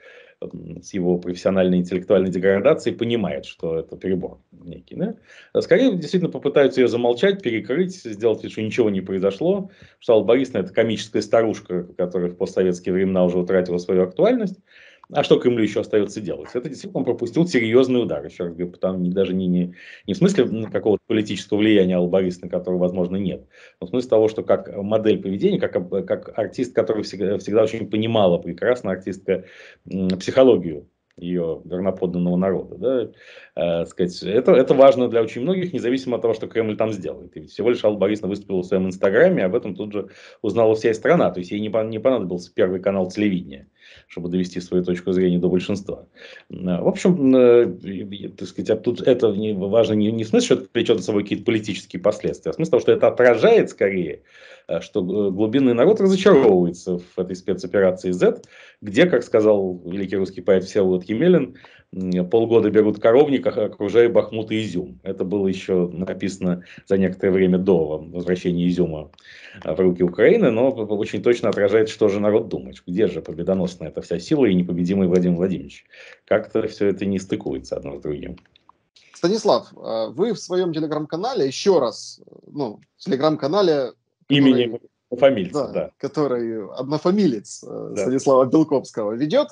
с его профессиональной интеллектуальной деградацией понимает, что это перебор некий. Да? Скорее, действительно попытаются ее замолчать, перекрыть, сделать вид, что ничего не произошло. Что Алла Борисовна — это комическая старушка, которая в постсоветские времена уже утратила свою актуальность. А что Кремлю еще остается делать? Это действительно он пропустил серьезный удар. Еще раз говорю, потому, даже не, не, не в смысле какого-то политического влияния Аллы Борисовны, которого, возможно, нет. Но в смысле того, что как модель поведения, как, как артист, который всегда, всегда очень понимала, прекрасно артистка, психологию ее верноподданного народа. Да, э, сказать, это, это важно для очень многих, независимо от того, что Кремль там сделает. И всего лишь Алла Борисовна выступила в своем инстаграме, об этом тут же узнала вся страна. То есть ей не, не понадобился первый канал телевидения, чтобы довести свою точку зрения до большинства. В общем, э, так сказать, тут это важно не, не в смысле, что это влечет за собой какие-то политические последствия, а в смысле того, что это отражает скорее, что глубинный народ разочаровывается в этой спецоперации Z, где, как сказал великий русский поэт Всеволод Емелин, полгода берут коровник, окружая Бахмут и Изюм. Это было еще написано за некоторое время до возвращения Изюма в руки Украины, но очень точно отражает, что же народ думает. Где же победоносная эта вся сила и непобедимый Владимир Владимирович? Как-то все это не стыкуется одно с другим. Станислав, вы в своем телеграм-канале еще раз, ну, в телеграм-канале, имени который, однофамильца, да, да. который однофамилец да. Станислава Белковского ведет,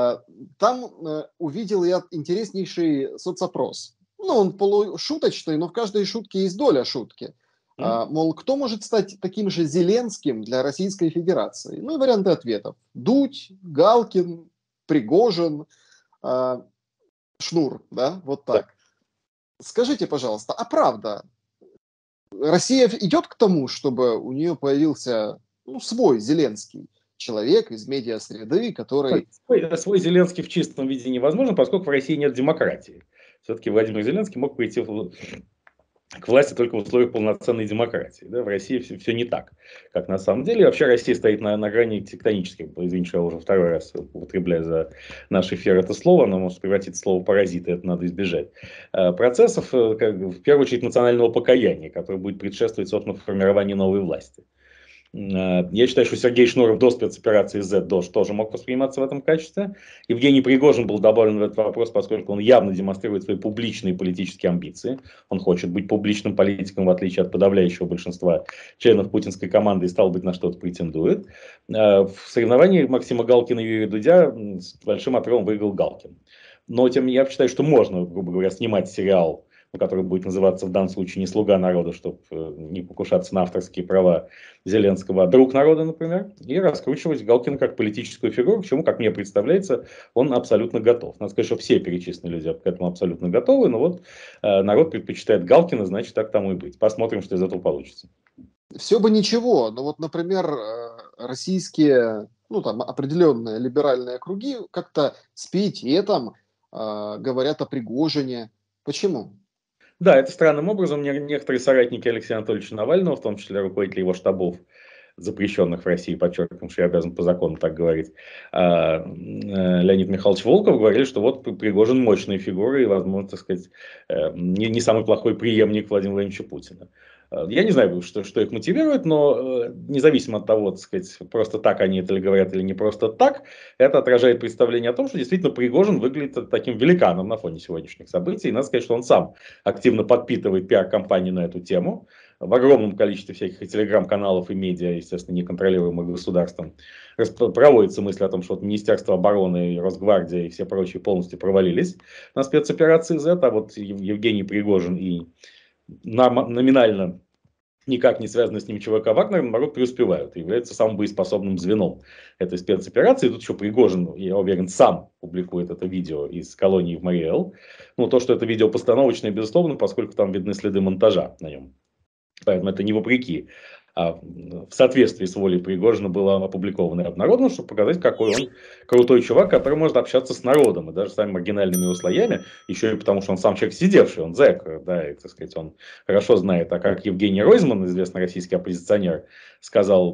там увидел я интереснейший соцопрос. Ну, он полушуточный, но в каждой шутке есть доля шутки. Mm. Мол, кто может стать таким же Зеленским для Российской Федерации? Ну и варианты ответов. Дудь, Галкин, Пригожин, Шнур, да, вот так. Да. Скажите, пожалуйста, а правда, Россия идет к тому, чтобы у нее появился ну, свой Зеленский человек из медиасреды, который... Свой, свой Зеленский в чистом виде невозможно, поскольку в России нет демократии. Все-таки Владимир Зеленский мог прийти в... к власти только в условиях полноценной демократии. Да? В России все, все не так, как на самом деле. Вообще Россия стоит на, на грани тектонических. Извините, что я уже второй раз употребляю за наш эфир это слово, оно может превратиться в слово паразиты, это надо избежать. Процессов, как, в первую очередь, национального покаяния, который будет предшествовать, собственно, формированию новой власти. Я считаю, что Сергей Шнуров до спецоперации Z тоже мог восприниматься в этом качестве. Евгений Пригожин был добавлен в этот вопрос, поскольку он явно демонстрирует свои публичные политические амбиции. Он хочет быть публичным политиком, в отличие от подавляющего большинства членов путинской команды, и, стало быть, на что-то претендует. В соревновании Максима Галкина и Юрия Дудя с большим отрывом выиграл Галкин. Но тем не менее, я считаю, что можно, грубо говоря, снимать сериал, который будет называться в данном случае не «Слуга народа», чтобы не покушаться на авторские права Зеленского, а «Друг народа», например, и раскручивать Галкина как политическую фигуру, к чему, как мне представляется, он абсолютно готов. Надо сказать, что все перечисленные люди к этому абсолютно готовы, но вот э, народ предпочитает Галкина, значит, так тому и быть. Посмотрим, что из этого получится. Все бы ничего, но вот, например, э, российские, ну там определенные либеральные круги как-то с пиететом э, говорят о Пригожине. Почему? Да, это странным образом некоторые соратники Алексея Анатольевича Навального, в том числе руководители его штабов, запрещенных в России, подчеркиваю, что я обязан по закону так говорить, а, Леонид Михайлович Волков, говорили, что вот Пригожин мощная фигура и, возможно, так сказать, не, не самый плохой преемник Владимира Владимировича Путина. Я не знаю, что, что их мотивирует, но независимо от того, так сказать, просто так они это говорят или не просто так, это отражает представление о том, что действительно Пригожин выглядит таким великаном на фоне сегодняшних событий. И надо сказать, что он сам активно подпитывает пиар-компанию на эту тему. В огромном количестве всяких и телеграм-каналов, и медиа, естественно, неконтролируемых государством, проводится мысль о том, что вот Министерство обороны, и Росгвардия и все прочие полностью провалились на спецоперации Z, а вот Евгений Пригожин и номинально никак не связанный с ним ЧВК Вагнер, наоборот, преуспевают и являются самым боеспособным звеном этой спецоперации. Тут еще Пригожин, я уверен, сам публикует это видео из колонии в Мариэл. Ну, то, что это видео постановочное, безусловно, поскольку там видны следы монтажа на нем. Поэтому это не вопреки, а в соответствии с волей Пригожина было опубликовано и обнародовано, чтобы показать, какой он крутой чувак, который может общаться с народом и даже с самыми маргинальными его слоями, еще и потому, что он сам человек сидевший, он зэк, да, и, так сказать, он хорошо знает. А как Евгений Ройзман, известный российский оппозиционер, сказал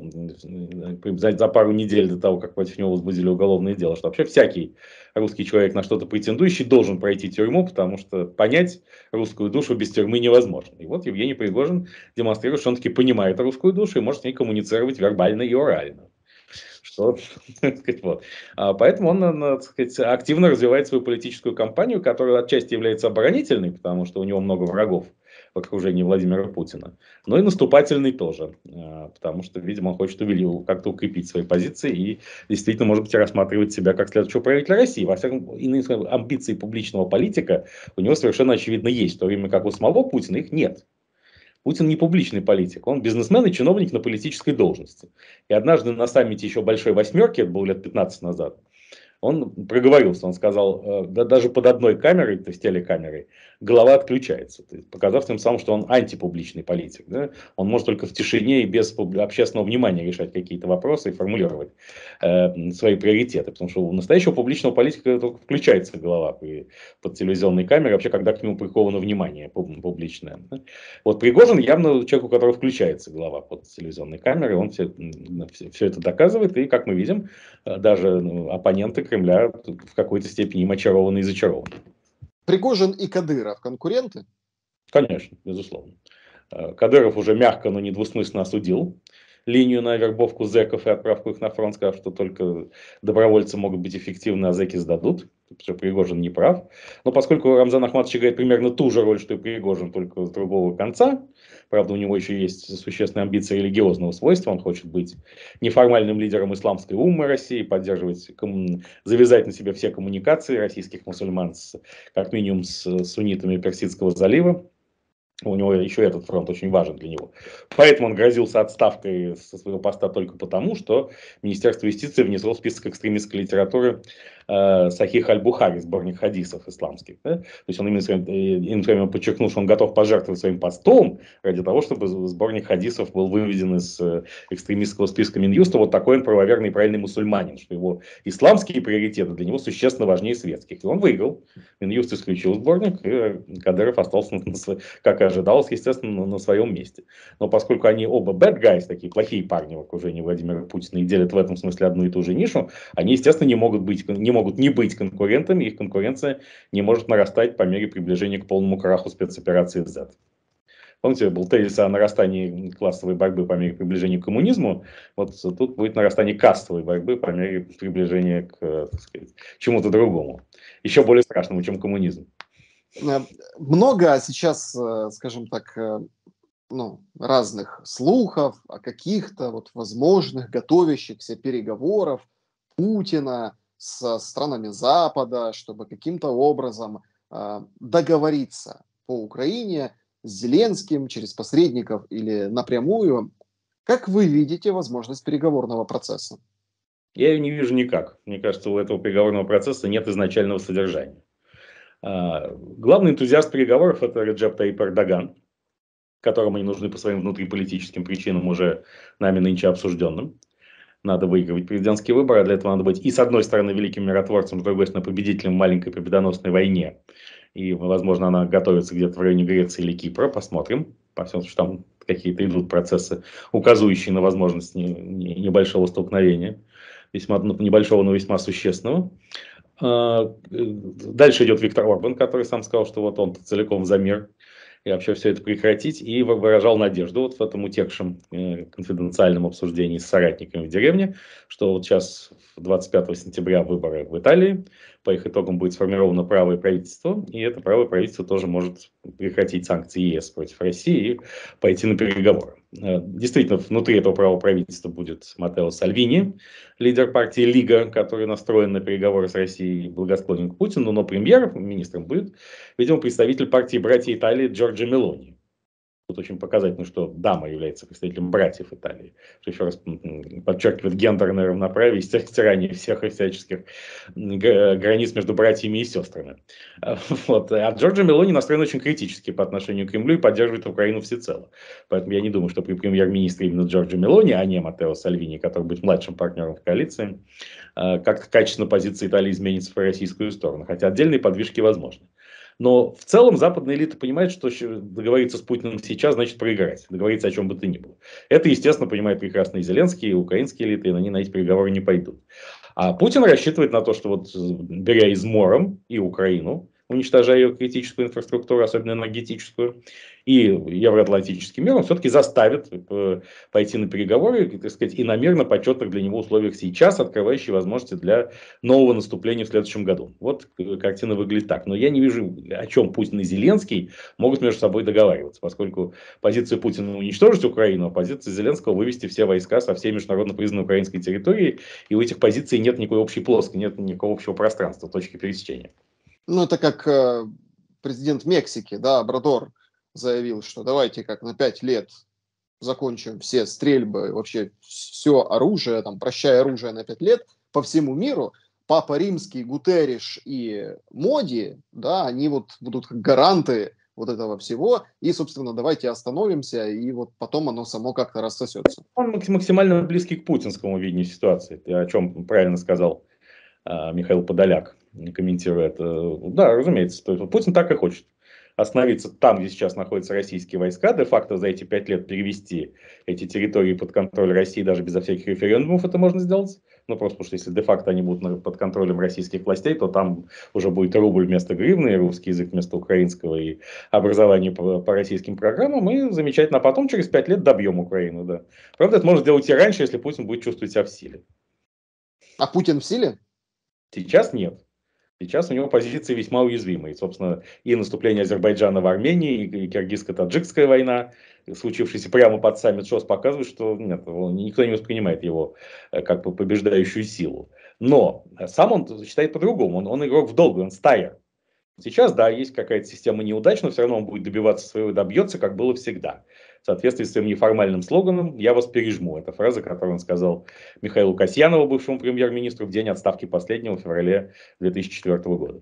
за пару недель до того, как против него возбудили уголовное дело, что вообще всякий русский человек, на что-то претендующий, должен пройти тюрьму, потому что понять русскую душу без тюрьмы невозможно. И вот Евгений Пригожин демонстрирует, что он таки понимает русскую душу и может с ней коммуницировать вербально и орально. Что, так сказать, вот. А поэтому он, так сказать, активно развивает свою политическую кампанию, которая отчасти является оборонительной, потому что у него много врагов в окружении Владимира Путина, но и наступательный тоже, потому что, видимо, он хочет как-то укрепить свои позиции и действительно, может быть, рассматривать себя как следующего правителя России. Во всяком случае, амбиции публичного политика у него совершенно очевидно есть, в то время как у самого Путина их нет. Путин не публичный политик, он бизнесмен и чиновник на политической должности. И однажды на саммите еще Большой Восьмерки, это было лет пятнадцать назад, он проговорился, он сказал, да даже под одной камерой, то есть телекамерой, голова отключается, показав тем самым, что он антипубличный политик. Да? Он может только в тишине и без общественного внимания решать какие-то вопросы и формулировать э, свои приоритеты. Потому что у настоящего публичного политика только включается голова при, под телевизионной камерой, вообще когда к нему приковано внимание публичное. Да? Вот Пригожин явно человек, у которого включается голова под телевизионной камерой, он все, все, все это доказывает, и, как мы видим, даже ну, оппоненты Кремля в какой-то степени им очарованы и зачарованы. Пригожин и Кадыров конкуренты? Конечно, безусловно. Кадыров уже мягко, но недвусмысленно осудил линию на вербовку зэков и отправку их на фронт, сказав, что только добровольцы могут быть эффективны, а зэки сдадут. Что Пригожин не прав. Но поскольку Рамзан Ахматович играет примерно ту же роль, что и Пригожин, только с другого конца, правда, у него еще есть существенные амбиции религиозного свойства, он хочет быть неформальным лидером исламской уммы России, поддерживать, завязать на себе все коммуникации российских мусульман, с, как минимум с суннитами Персидского залива. У него еще этот фронт очень важен для него. Поэтому он грозился отставкой со своего поста только потому, что Министерство юстиции внесло в список экстремистской литературы э, Сахих аль-Бухари, сборник хадисов исламских. Да? То есть он именно своим, подчеркнул, что он готов пожертвовать своим постом ради того, чтобы сборник хадисов был выведен из экстремистского списка Минюста. Вот такой он правоверный и правильный мусульманин, что его исламские приоритеты для него существенно важнее светских. И он выиграл. Минюст исключил сборник, и Кадыров остался, как и ожидалось, естественно, на своем месте. Но поскольку они оба bad guys, такие плохие парни в окружении Владимира Путина, и делят в этом смысле одну и ту же нишу, они, естественно, не могут, быть, не могут не быть конкурентами, их конкуренция не может нарастать по мере приближения к полному краху спецоперации Z. Помните, был тезис о нарастании классовой борьбы по мере приближения к коммунизму. Вот тут будет нарастание кастовой борьбы по мере приближения к, так сказать, чему-то другому. Еще более страшному, чем коммунизм. Э, Много сейчас, э, скажем так, э, ну, разных слухов о каких-то вот возможных готовящихся переговоров Путина со странами Запада, чтобы каким-то образом э, договориться по Украине с Зеленским через посредников или напрямую. Как вы видите возможность переговорного процесса? Я ее не вижу никак. Мне кажется, у этого переговорного процесса нет изначального содержания. А, главный энтузиаст переговоров – это Реджеп Таyyip Эрдоган, которому они нужны по своим внутриполитическим причинам, уже нами нынче обсужденным. Надо выигрывать президентские выборы, а для этого надо быть и с одной стороны великим миротворцем, с другой стороны победителем в маленькой победоносной войне. И, возможно, она готовится где-то в районе Греции или Кипра, посмотрим. По всему, что там какие-то идут процессы, указывающие на возможность не, не, небольшого столкновения. Весьма небольшого, но весьма существенного. Дальше идет Виктор Орбан, который сам сказал, что вот он целиком за мир. И вообще все это прекратить. И выражал надежду вот в этом утекшем э, конфиденциальном обсуждении с соратниками в деревне, что вот сейчас двадцать пятого сентября выборы в Италии. По их итогам будет сформировано правое правительство. И это правое правительство тоже может прекратить санкции ЕС против России и пойти на переговоры. Э, действительно, внутри этого правого правительства будет Маттео Сальвини, лидер партии Лига, который настроен на переговоры с Россией и благосклонен к Путину, но премьером, министром будет, видимо, представитель партии «Братья Италии» Джорджо Мелони. Тут очень показательно, что дама является представителем братьев Италии, что еще раз подчеркивает гендерное равноправие и стирание всех и всяческих границ между братьями и сестрами. Вот. А Джорджо Мелони настроен очень критически по отношению к Кремлю и поддерживает Украину всецело. Поэтому я не думаю, что при премьер-министре именно Джорджо Мелони, а не Маттео Сальвини, который будет младшим партнером в коалиции, как-то качественно позиция Италии изменится в российскую сторону. Хотя отдельные подвижки возможны. Но в целом западная элита понимает, что договориться с Путиным сейчас значит проиграть. Договориться о чем бы то ни было. Это, естественно, понимают прекрасно и зеленские, и украинские элиты, и они на эти переговоры не пойдут. А Путин рассчитывает на то, что вот беря измором и Украину, уничтожая ее критическую инфраструктуру, особенно энергетическую, и евроатлантический мир, он все-таки заставит пойти на переговоры, так сказать, и на мирно почетных для него условиях сейчас, открывающие возможности для нового наступления в следующем году. Вот картина выглядит так. Но я не вижу, о чем Путин и Зеленский могут между собой договариваться, поскольку позиция Путина уничтожить Украину, а позиция Зеленского вывести все войска со всей международно признанной украинской территории, и у этих позиций нет никакой общей плоской, нет никакого общего пространства, точки пересечения. Ну, это как э, президент Мексики, да, Обрадор, заявил, что давайте как на пять лет закончим все стрельбы, вообще все оружие, там, прощая оружие на пять лет по всему миру. Папа Римский, Гутерриш и Моди, да, они вот будут как гаранты вот этого всего. И, собственно, давайте остановимся, и вот потом оно само как-то рассосется. Он максимально близкий к путинскому видению ситуации, о чем правильно сказал а, Михаил Подоляк, комментируя это. Да, разумеется, то есть, Путин так и хочет. Остановиться там, где сейчас находятся российские войска, де-факто за эти пять лет перевести эти территории под контроль России, даже безо всяких референдумов это можно сделать. Ну, просто потому что если де-факто они будут под контролем российских властей, то там уже будет рубль вместо гривны, русский язык вместо украинского и образование по, по российским программам. И замечательно. А потом через пять лет добьем Украину. Да. Правда, это можно сделать и раньше, если Путин будет чувствовать себя в силе. А Путин в силе? Сейчас нет. Сейчас у него позиции весьма уязвимые. Собственно, и наступление Азербайджана в Армении, и киргизско-таджикская война, случившаяся прямо под саммит ШОС, показывает, что нет, никто не воспринимает его как бы побеждающую силу. Но сам он считает по-другому. Он, он игрок в долгую, он стайер. Сейчас, да, есть какая-то система неудач, но все равно он будет добиваться своего, добьется, как было всегда. В соответствии с своим неформальным слоганом «Я вас пережму». Это фраза, которую он сказал Михаилу Касьянову, бывшему премьер-министру, в день отставки последнего, в феврале две тысячи четвёртого года.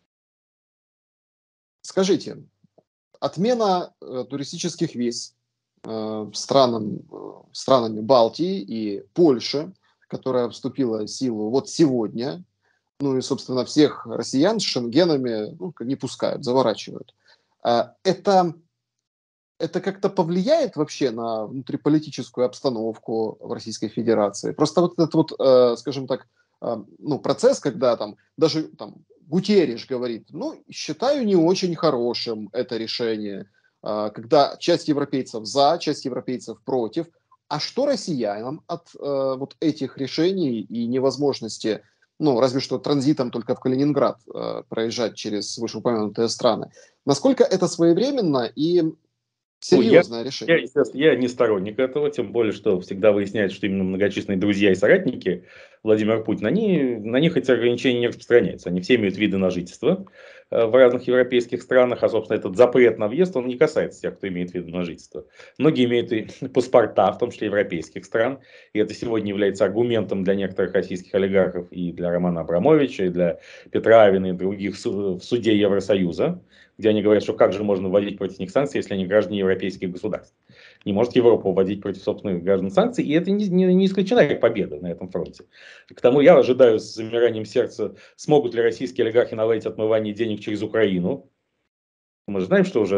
Скажите, отмена э, туристических виз э, странам, э, странами Балтии и Польши, которая вступила в силу вот сегодня, ну и, собственно, всех россиян с шенгенами ну, не пускают, заворачивают. А это, это как-то повлияет вообще на внутриполитическую обстановку в Российской Федерации? Просто вот этот вот, э, скажем так, э, ну, процесс, когда там даже там Гутерриш говорит, ну, считаю не очень хорошим это решение. э, когда часть европейцев за, часть европейцев против. А что россиянам от э, вот этих решений и невозможности, ну, разве что транзитом только в Калининград э, проезжать через вышеупомянутые страны? Насколько это своевременно и Ну, я, серьезное я, решение? естественно, я не сторонник этого, тем более, что всегда выясняется, что именно многочисленные друзья и соратники Владимира Путина, они, на них эти ограничения не распространяются. Они все имеют виды на жительство э, в разных европейских странах, а, собственно, этот запрет на въезд, он не касается тех, кто имеет виды на жительство. Многие имеют и паспорта, в том числе европейских стран, и это сегодня является аргументом для некоторых российских олигархов и для Романа Абрамовича, и для Петра Авина и других в суде Евросоюза, где они говорят, что как же можно вводить против них санкции, если они граждане европейских государств. Не может Европа вводить против собственных граждан санкций, и это не, не, не исключена их победа на этом фронте. К тому я ожидаю с замиранием сердца, смогут ли российские олигархи наладить отмывание денег через Украину. Мы же знаем, что уже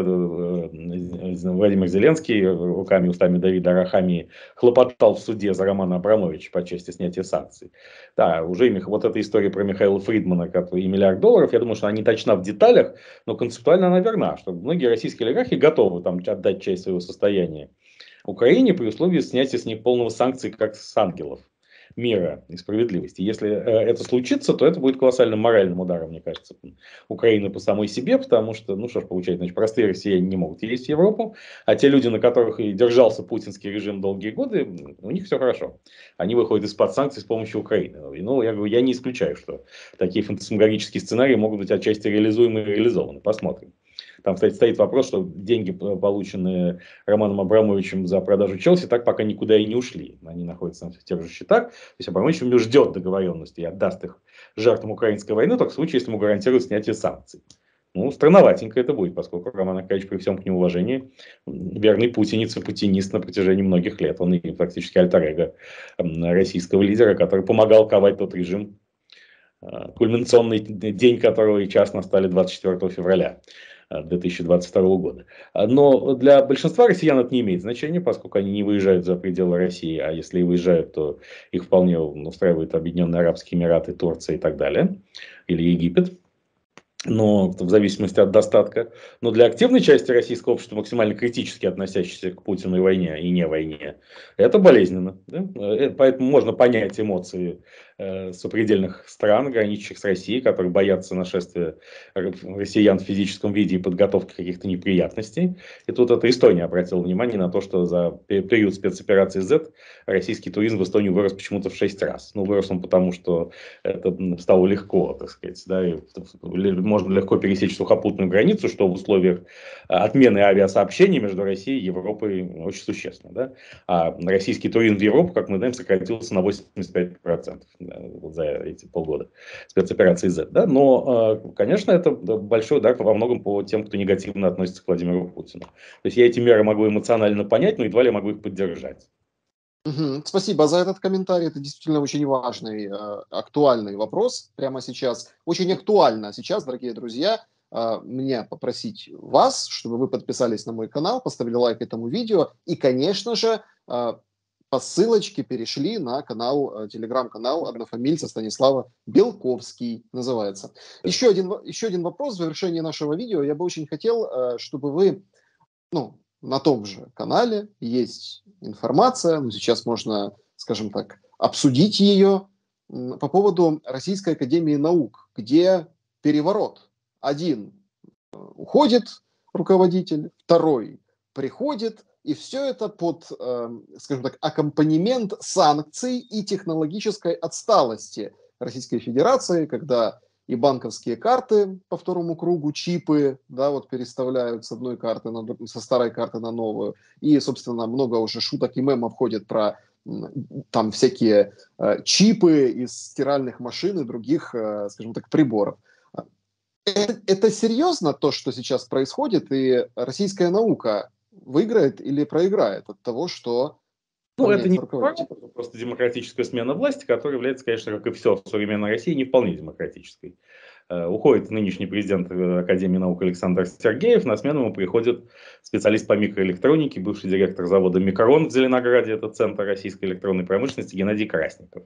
Владимир Зеленский руками, устами Давида Арахамии хлопотал в суде за Романа Абрамовича по части снятия санкций. Да, уже вот эта история про Михаила Фридмана который, и миллиард долларов, я думаю, что она не точна в деталях, но концептуально она верна, что многие российские олигархи готовы там, отдать часть своего состояния Украине при условии снятия с них полного санкций, как с ангелов мира и справедливости. Если э, это случится, то это будет колоссальным моральным ударом, мне кажется, Украины по самой себе, потому что, ну что ж, получается, значит, простые россияне не могут ездить в Европу, а те люди, на которых и держался путинский режим долгие годы, у них все хорошо. Они выходят из-под санкций с помощью Украины. Ну, я говорю, я не исключаю, что такие фантасмагорические сценарии могут быть отчасти реализуемы и реализованы. Посмотрим. Там, кстати, стоит вопрос, что деньги, полученные Романом Абрамовичем за продажу Челси, так пока никуда и не ушли. Они находятся на тех же счетах. То есть Абрамович ждет договоренности и отдаст их жертвам украинской войны, только в случае, если ему гарантируют снятие санкций. Ну, странноватенько это будет, поскольку Роман Аркадьевич, при всем к нему уважении, верный путинец и путинист на протяжении многих лет. Он и фактически альтер-эго российского лидера, который помогал ковать тот режим, кульминационный день которого и час настали двадцать четвёртого февраля две тысячи двадцать второго года. Но для большинства россиян это не имеет значения, поскольку они не выезжают за пределы России, а если и выезжают, то их вполне устраивают Объединенные Арабские Эмираты, Турция и так далее, или Египет. Но в зависимости от достатка. Но для активной части российского общества, максимально критически относящейся к Путину и войне, и не войне, это болезненно. Да? Поэтому можно понять эмоции э, сопредельных стран, граничащих с Россией, которые боятся нашествия россиян в физическом виде и подготовки каких-то неприятностей. И тут эта Эстония обратила внимание на то, что за период спецоперации Z российский туризм в Эстонию вырос почему-то в шесть раз. Ну, вырос он потому, что это стало легко, так сказать, да, и можно легко пересечь сухопутную границу, что в условиях отмены авиасообщений между Россией и Европой очень существенно. Да? А российский туризм в Европу, как мы знаем, сократился на восемьдесят пять процентов да, вот за эти полгода спецоперации Z. Да? Но, конечно, это большой удар во многом по тем, кто негативно относится к Владимиру Путину. То есть я эти меры могу эмоционально понять, но едва ли могу их поддержать. Мгм. Спасибо за этот комментарий. Это действительно очень важный, э, актуальный вопрос прямо сейчас. Очень актуально сейчас, дорогие друзья, э, мне попросить вас, чтобы вы подписались на мой канал, поставили лайк этому видео и, конечно же, э, по ссылочке перешли на канал, э, телеграм-канал однофамильца Станислава Белковский называется. Еще один, во- еще один вопрос в завершении нашего видео. Я бы очень хотел, э, чтобы вы, ну, на том же канале есть информация, ну, сейчас можно, скажем так, обсудить ее м, по поводу Российской Академии Наук, где переворот. Один э, уходит руководитель, второй приходит, и все это под, э, скажем так, аккомпанемент санкций и технологической отсталости Российской Федерации, когда и банковские карты по второму кругу, чипы, да, вот переставляют с одной карты на, друг- со старой карты на новую. И, собственно, много уже шуток и мемов ходит про м, там всякие э, чипы из стиральных машин и других, э, скажем так, приборов. Это, это серьезно то, что сейчас происходит, и российская наука выиграет или проиграет от того, что Ну, это поменяется не руководитель? переворот, это просто демократическая смена власти, которая является, конечно, как и все в современной России, не вполне демократической. Э, Уходит нынешний президент э, Академии наук Александр Сергеев, на смену ему приходит специалист по микроэлектронике, бывший директор завода «Микрон» в Зеленограде, это центр российской электронной промышленности, Геннадий Красников.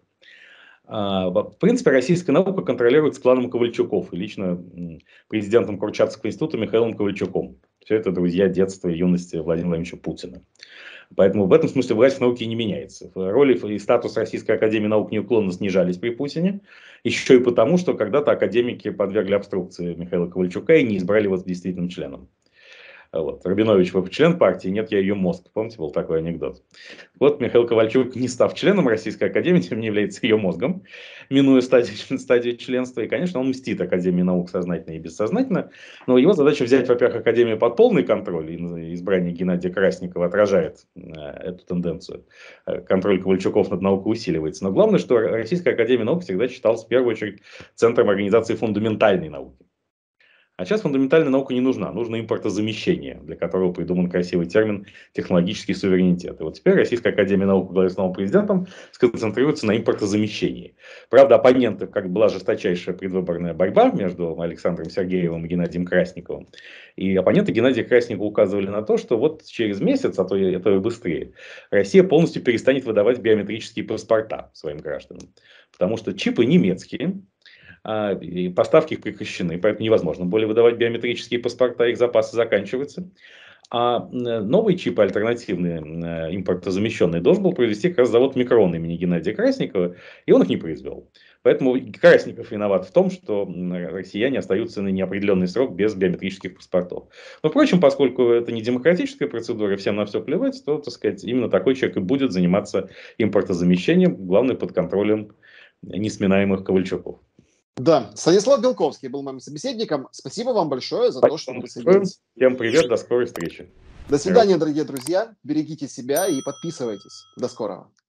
А, В принципе, российская наука контролируется кланом Ковальчуков и лично м, президентом Курчатовского института Михаилом Ковальчуком. Все это друзья детства и юности Владимира Владимировича Путина. Поэтому в этом смысле власть в науке не меняется. Роли и статус Российской академии наук неуклонно снижались при Путине. Еще и потому, что когда-то академики подвергли обструкции Михаила Ковальчука и не избрали его действительным членом. Вот. Рабинович, вы член партии? Нет, я ее мозг. Помните, был такой анекдот. Вот Михаил Ковальчук, не став членом Российской академии, тем не является ее мозгом, минуя стадию, стадию членства. И, конечно, он мстит Академии наук сознательно и бессознательно. Но его задача взять, во-первых, Академию под полный контроль. И избрание Геннадия Красникова отражает э, эту тенденцию. Контроль Ковальчуков над наукой усиливается. Но главное, что Российская академия наук всегда считалась в первую очередь центром организации фундаментальной науки. А сейчас фундаментальная наука не нужна, нужно импортозамещение, для которого придуман красивый термин технологический суверенитет. И вот теперь Российская академия наук во главе с новым президентом сконцентрируется на импортозамещении. Правда, оппоненты, как была жесточайшая предвыборная борьба между Александром Сергеевым и Геннадием Красниковым, и оппоненты Геннадия Красникова указывали на то, что вот через месяц, а то и, это и быстрее, Россия полностью перестанет выдавать биометрические паспорта своим гражданам. Потому что чипы немецкие, и поставки их прекращены, поэтому невозможно более выдавать биометрические паспорта, их запасы заканчиваются. А новые чипы, альтернативные, импортозамещенные, должен был произвести как раз завод Микрон имени Геннадия Красникова, и он их не произвел. Поэтому Красников виноват в том, что россияне остаются на неопределенный срок без биометрических паспортов. Но, впрочем, поскольку это не демократическая процедура, всем на все плевать, то, так сказать, именно такой человек и будет заниматься импортозамещением, главное, под контролем несминаемых Ковальчуков. Да, Станислав Белковский был моим собеседником. Спасибо вам большое за то, что присоединились. Всем привет, до скорой встречи. До свидания, дорогие друзья. Берегите себя и подписывайтесь. До скорого.